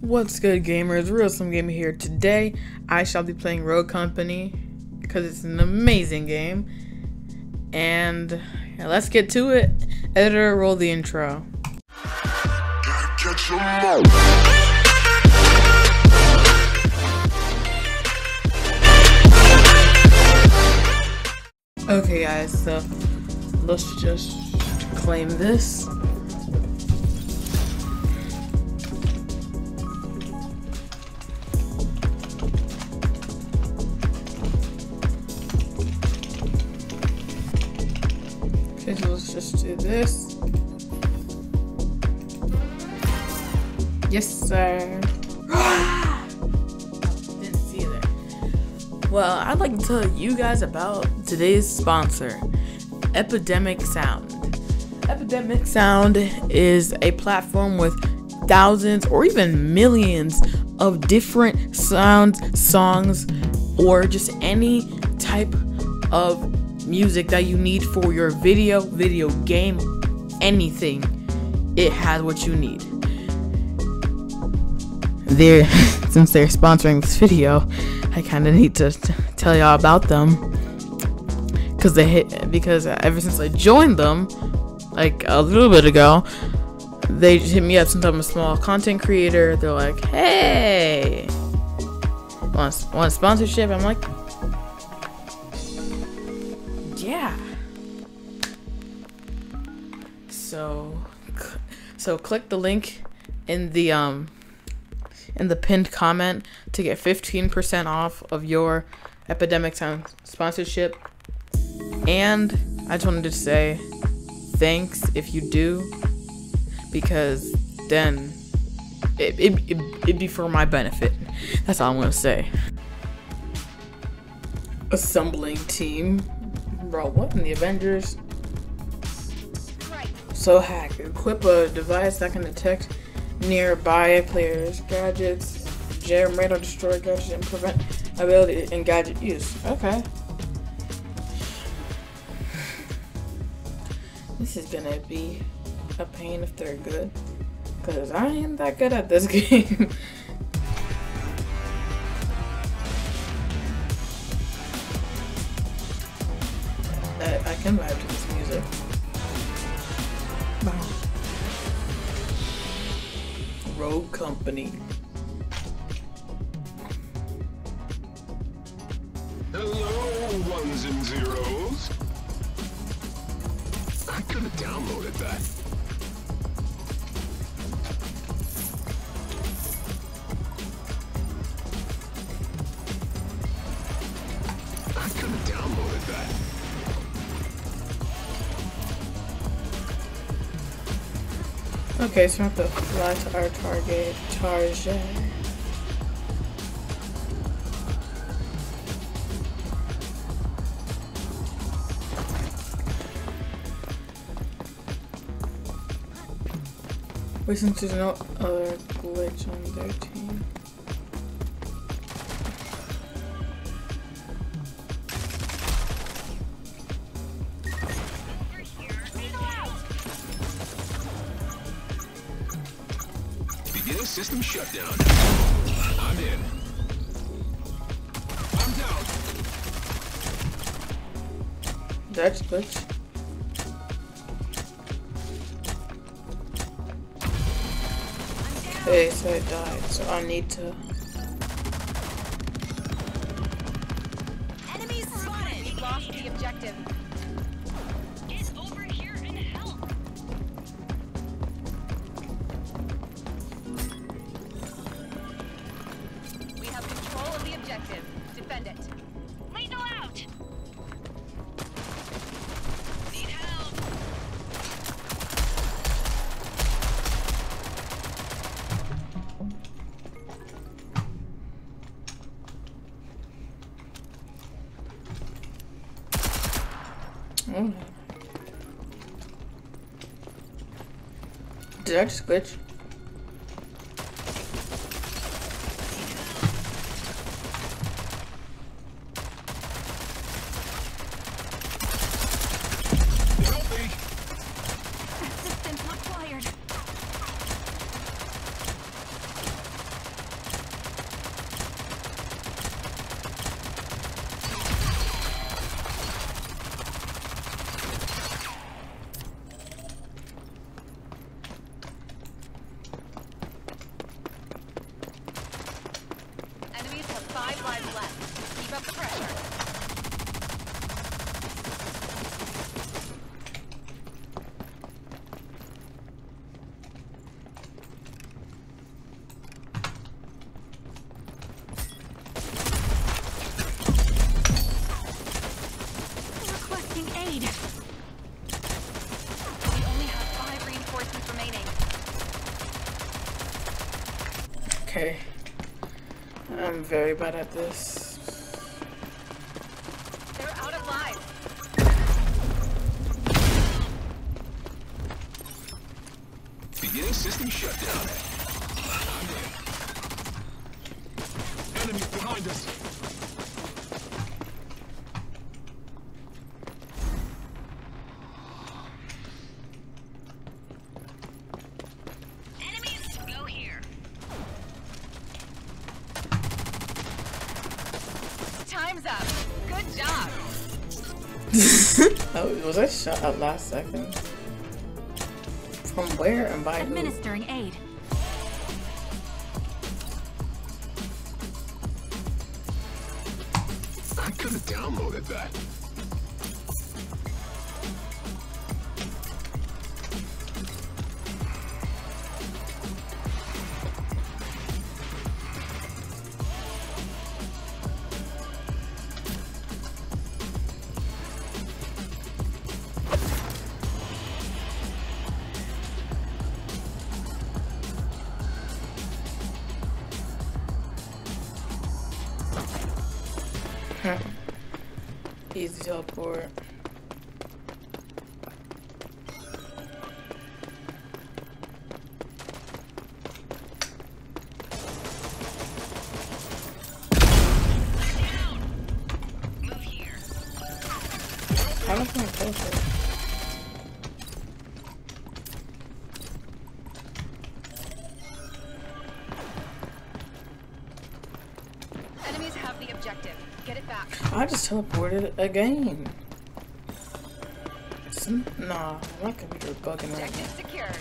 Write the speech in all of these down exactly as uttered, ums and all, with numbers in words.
What's good, gamers? Real Some Gamer here. Today, I shall be playing Rogue Company because it's an amazing game. And yeah, let's get to it. Editor, roll the intro. Okay, guys, so let's just claim this. Okay, so let's just do this. Yes, sir. Didn't see it there. Well, I'd like to tell you guys about today's sponsor, Epidemic Sound. Epidemic Sound is a platform with thousands or even millions of different sounds, songs, or just any type of music that you need for your video, video game, anything. It has what you need. They're, since they're sponsoring this video, I kind of need to t tell y'all about them, because they hit because ever since I joined them, like a little bit ago, they just hit me up since I'm a small content creator. They're like, "Hey, want want a sponsorship?" I'm like, yeah. So, so click the link in the um in the pinned comment to get fifteen percent off of your Epidemic Sound sponsorship. And I just wanted to say thanks if you do, because then it, it, it, it'd be for my benefit. That's all I'm gonna say. Assembling team. Bro, what in the Avengers? So hack. Equip a device that can detect nearby players' gadgets, jam, radar, destroy gadgets, and prevent ability and gadget use. Okay. This is gonna be a pain if they're good, because I ain't that good at this game. I, I can vibe to this music. Wow. Rogue Company. Hello, ones and zeros. I could have downloaded that. I could have downloaded that. Okay, so we have to fly to our target, target. Wait, since there's no other glitch on their team. Beginning system shutdown. I'm in. I'm down. That's glitch. Okay, so I died, so I need to. Enemies spotted. We lost the objective. Get over here and help. We have control of the objective. Defend it. Lethal out. Need help. Oh. Did I just glitch? Help me. Assistance required. Keep up the pressure. Requesting aid. We only have five reinforcements remaining. Okay. I'm very bad at this. They're out of lives. Beginning system shutdown. I'm in. Enemies behind us. Enemies, go here. Time's up. Good job. Oh, was I shot at last second? From where and by who? Administering aid. I could have downloaded that. Easy teleport. Move here. How am I gonna close it? Enemies have the objective. Get it back. I just teleported again. Some, nah, my computer's bugging right Objective now. secured.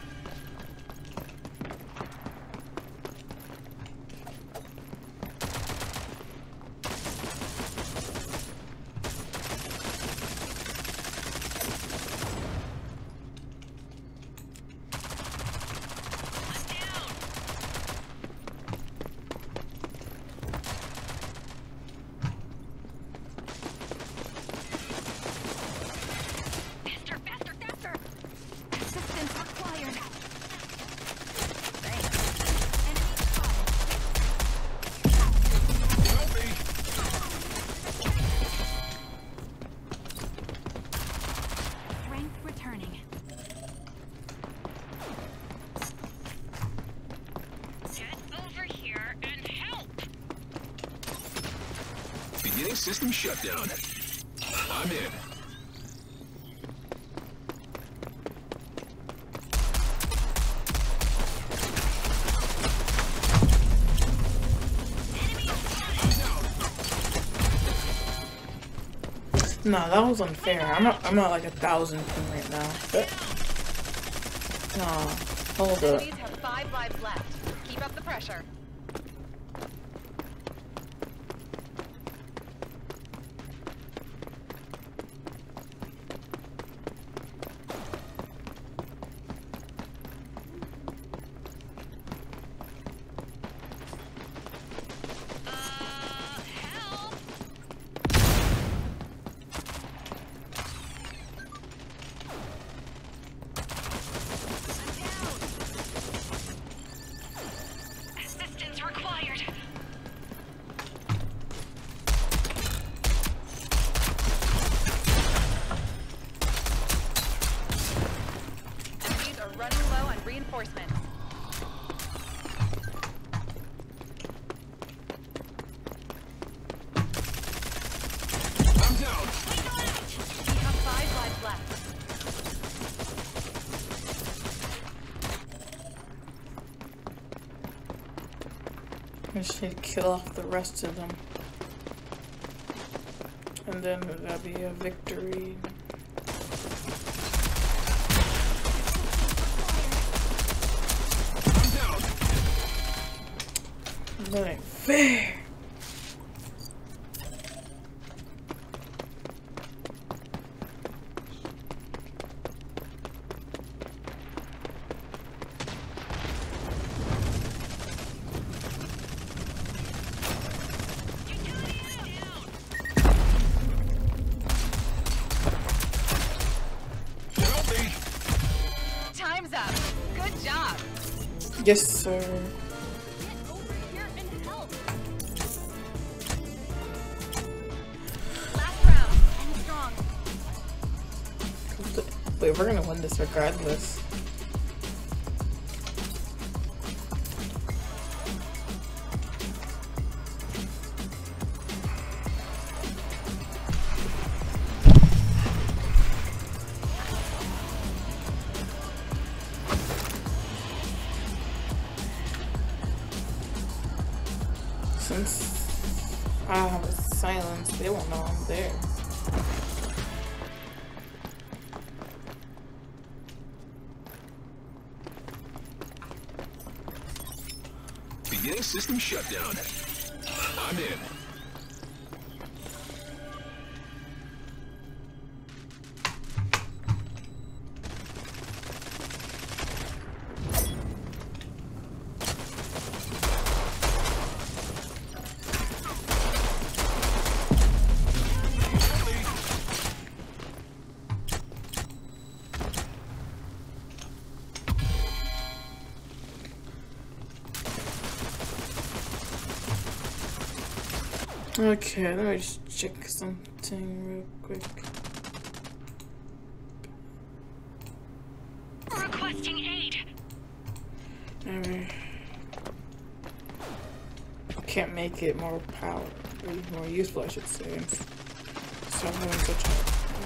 Faster, faster, faster. Assistance required. Thanks. Help me. Strength returning. Get over here and help. Beginning system shutdown. I'm in. Nah, that was unfair. I'm not. I'm not like a thousand ping right now. But, nah, hold up. Enemies have five lives left. Keep up the pressure. Uh, help! Assistance required. Enemies are running low on reinforcements. I'm down. We have five lives left. I should kill off the rest of them, and then that'll be a victory. I'm down. That ain't fair. Yes, sir. Get over here and help. Last round. End strong. Wait, we're gonna win this regardless. Since I have a silence, they won't know I'm there. Beginning system shutdown. I'm in. Okay, let me just check something real quick. Requesting aid. Alright. Can't make it more power, more useful, I should say. So I'm having such a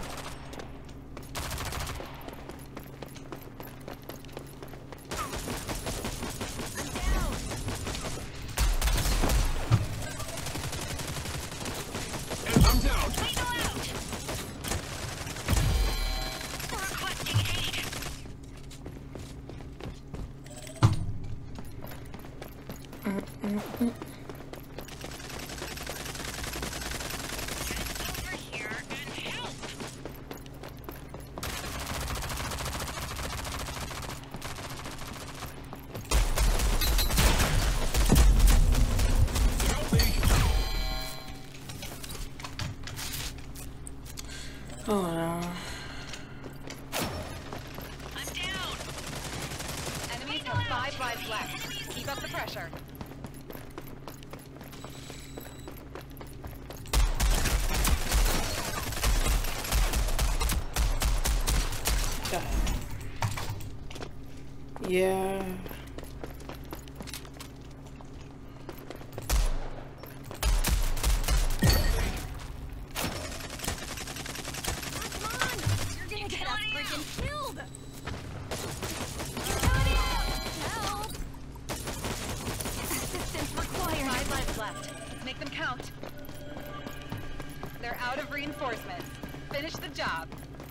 Oh no. I'm down. Enemies have five lives left. Keep up the pressure. Yeah. Make them count. They're out of reinforcements. Finish the job.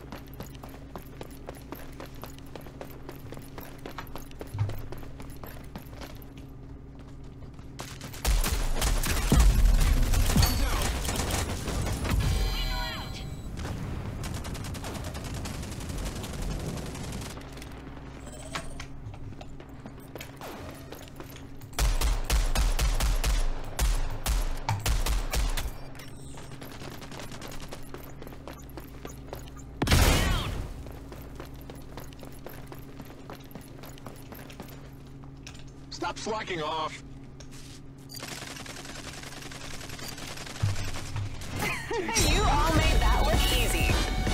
Stop slacking off. You all made that look easy.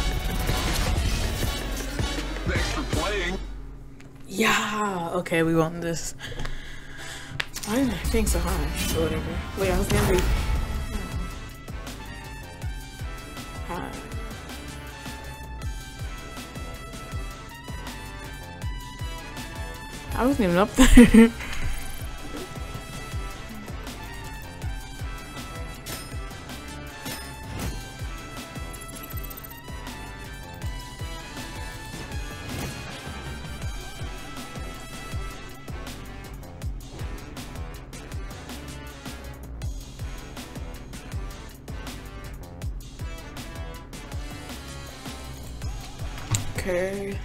Thanks for playing. Yeah. Okay, we won this. Why did I think so high? Or whatever. Wait, I was gonna be high. I wasn't even up there. Okay.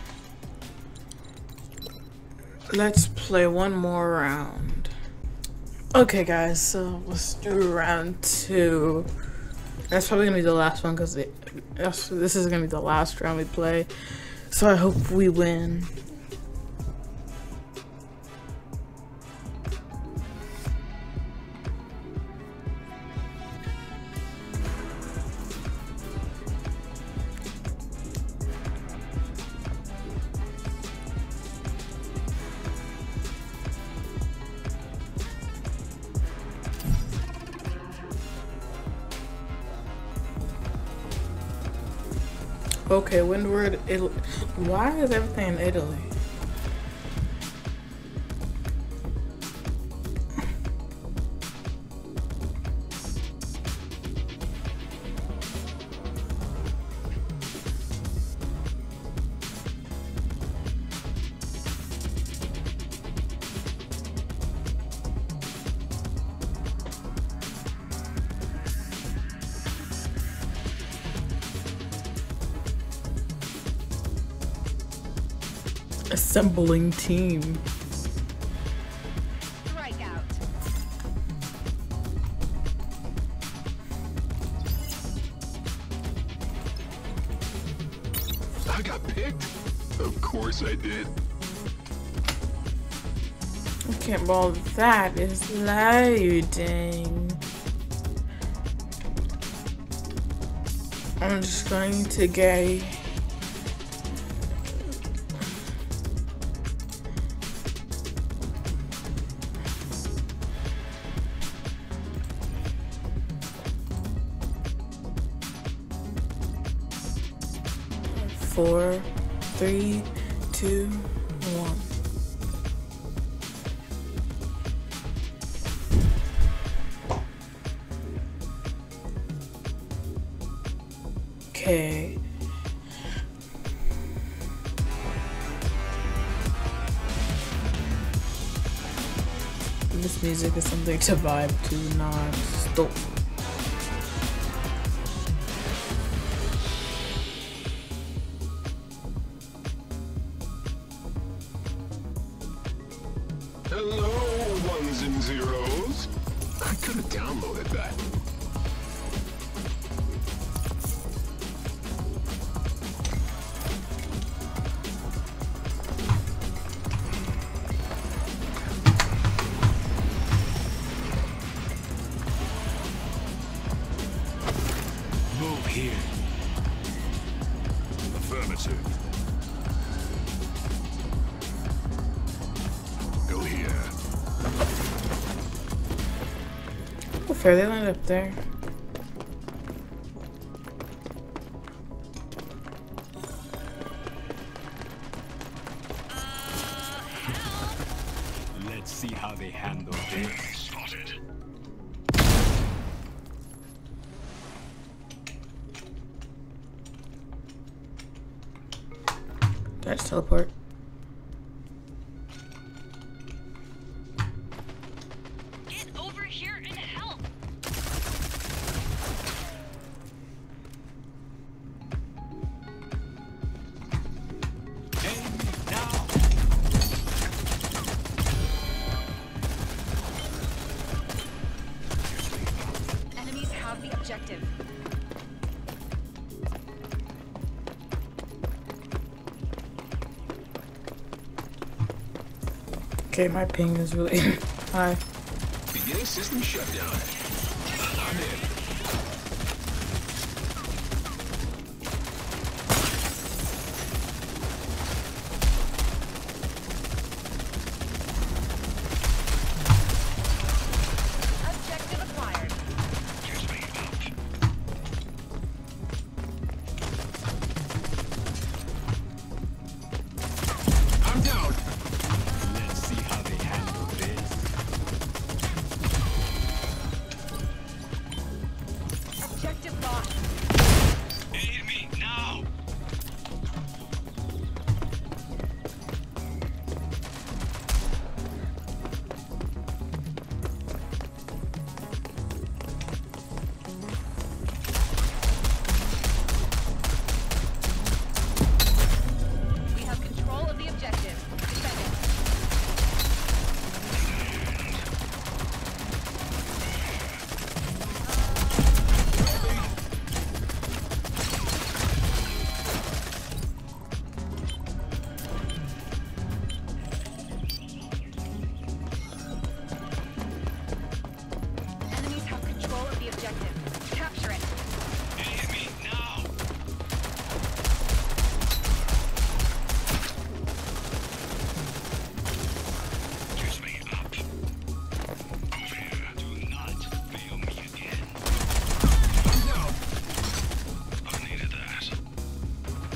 Let's play one more round. Okay, guys, so let's do round two. That's probably gonna be the last one because this is gonna be the last round we play. So I hope we win. Okay, windward Italy. Why is everything in Italy? Assembling team. Strikeout. I got picked? Of course I did. Okay, well that is loading. I'm just going to go. Four, three, two, one. Okay. This music is something to vibe to, not stop. Hello, ones and zeros. I could have downloaded that. Move here. Affirmative. Go here. Oh, fair, they landed up there. Let's see how they handle this. Spotted. Did I just teleport? Get over here and help. Aim now. Enemies have the objective. Okay, my ping is really high. Beginning system shutdown. I'm in. Objective acquired. I'm down. Let's see how they handle this. Objective lost. Aid me now. We have control of the objective. Defend it. Enemies have control of the objective. Capture it. Aid me now. Gives me up. Do not fail me again. I'm down. I needed that.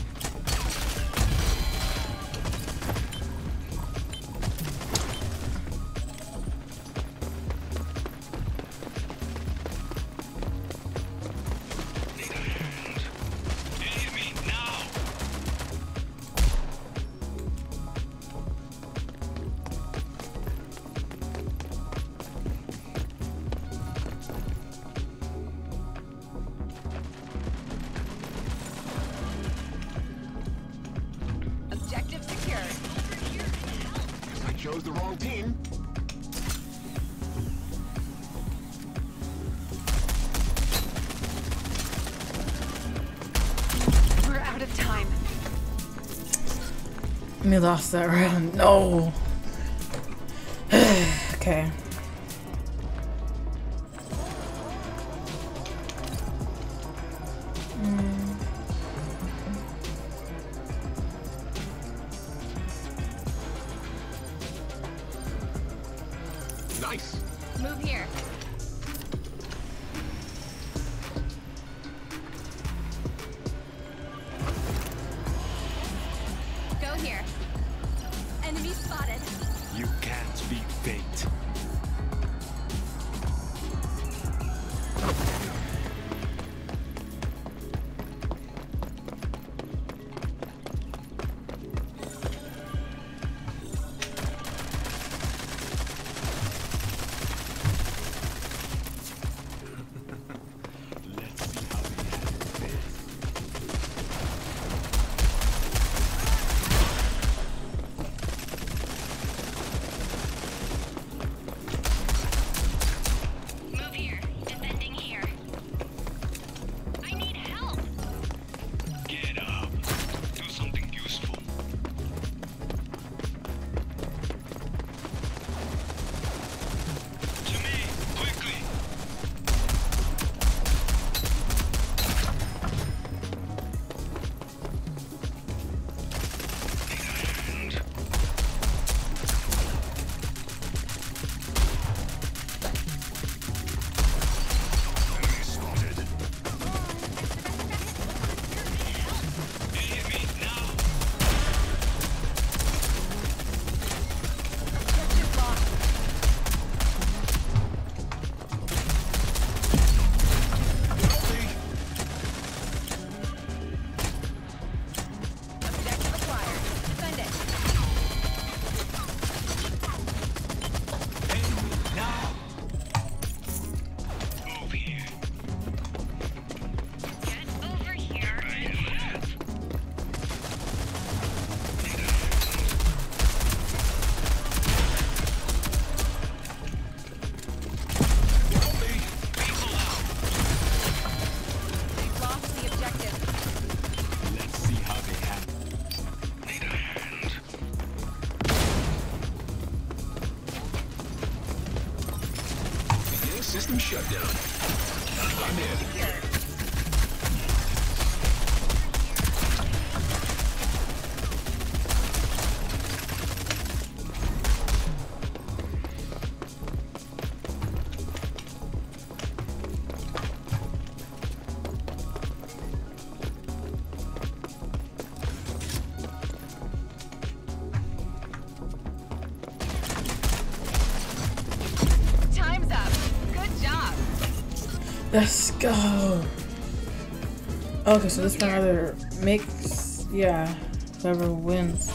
Wrong team. We're out of time. We lost that round. No. Okay. Nice. Move here. Go here. Enemy spotted. You can't beat fate. Let's see how we handle this. Move here. Defending here. I need help. Get up. Do something useful. To me, quickly. Enemy spotted. Aid me now. Objective lost. Objective acquired. Defend it. Aid me now. Move here. Get over here and help. They've lost the objective. Let's see how they handle. Need a hand. Beginning system shutdown. I'm in. Here. Time's up. Good job. Let's go. Okay, so this one either makes, yeah, whoever wins.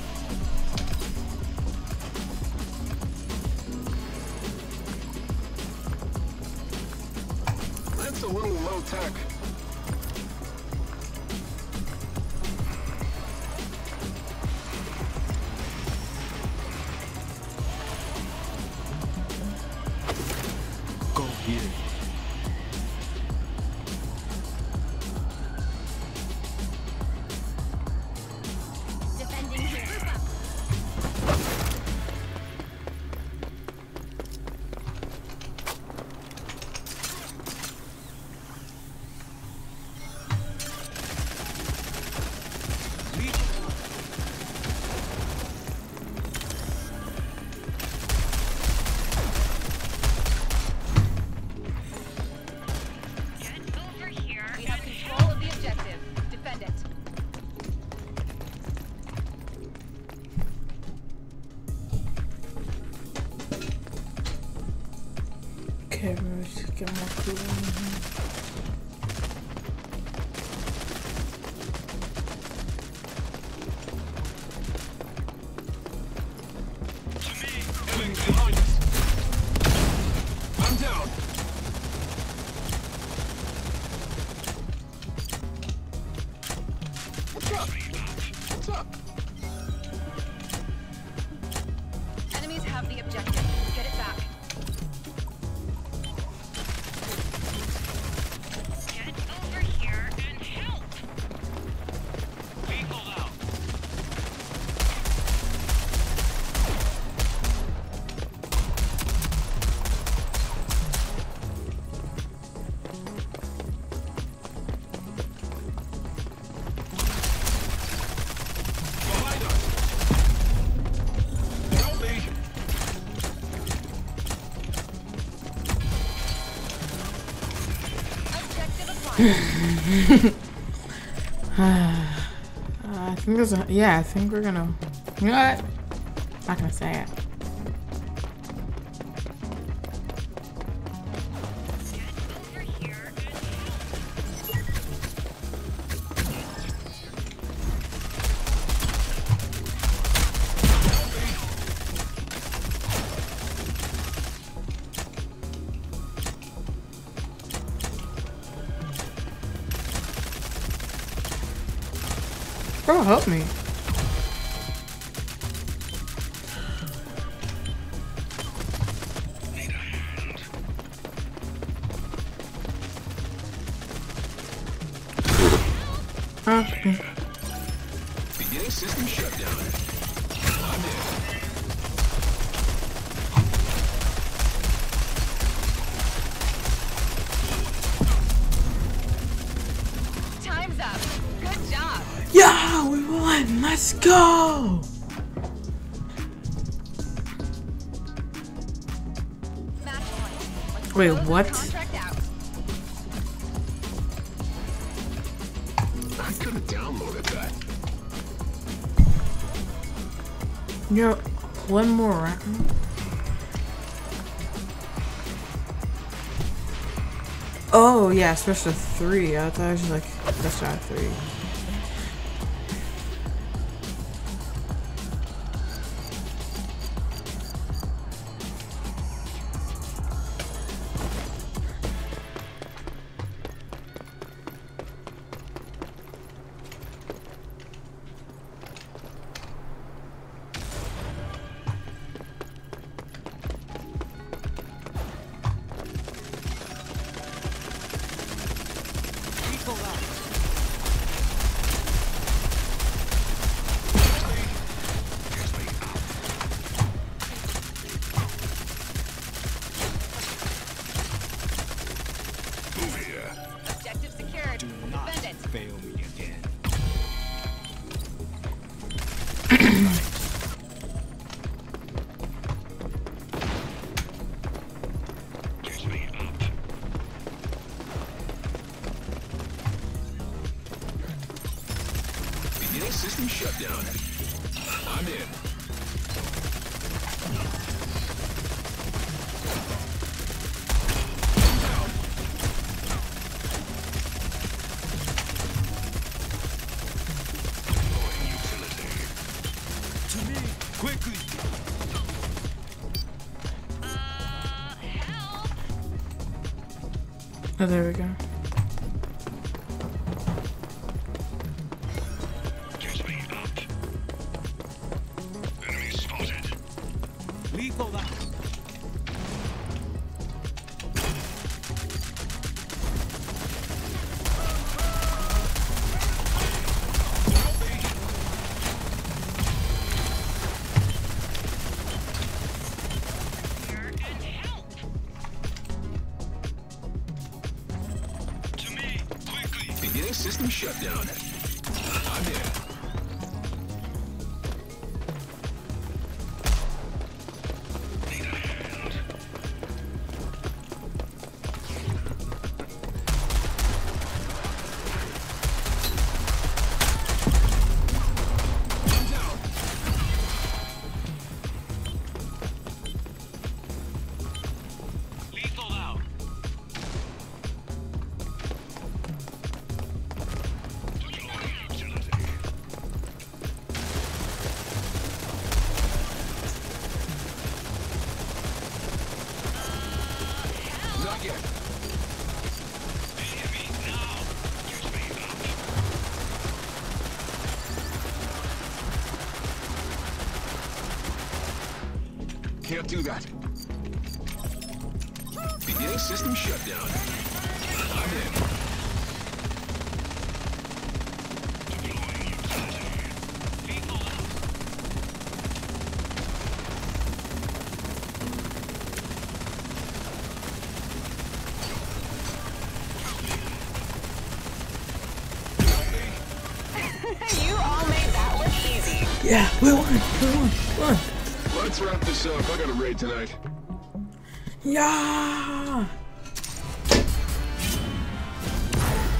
That's a little low tech. Go here. Defending here. Get over here. We have control of the objective. Defend it. Okay, let's get more cool in here. Enemies behind us. I'm down. What's up? What's up? Enemies have uh, I think there's a yeah. I think we're gonna. You know what? I'm not gonna say it. Bro, help me. Uh, Beginning system shutdown. I'm in. Time's up. Good job. yeah, we won. Let's go. Match point. Let's Wait, close this what? contract out. I could have downloaded that. Yo, one more round. Oh yeah, switch to three. I thought I was like, let's try three. Objective secured. Do not Defend it. fail me again. Get me up. Beginning system shutdown. I'm in. To me, quickly. Uh, help. Oh, there we go. Get me up. Enemy spotted. Lethal out. Here and help. To me, quickly. Beginning system shutdown. I'm in. Need a hand. I'm down. Lethal out. Deploying utility. Not yet. Enemy now. Get me up. Can't do that. Beginning system shutdown. I'm in. Deploying utility. Lethal out. You all made that look easy. Yeah, we won. We won. We won. Let's wrap this up. I got a raid tonight. Yeah.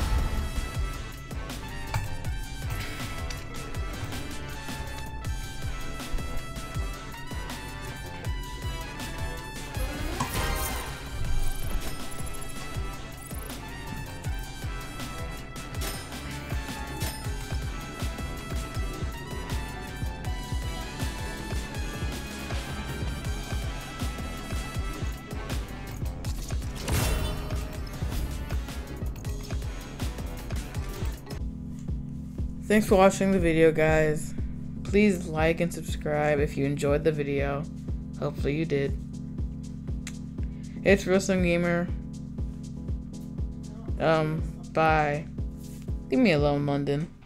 Thanks for watching the video, guys. Please like and subscribe if you enjoyed the video. Hopefully you did. It's Real Gamer. Um, bye. Leave me alone, London.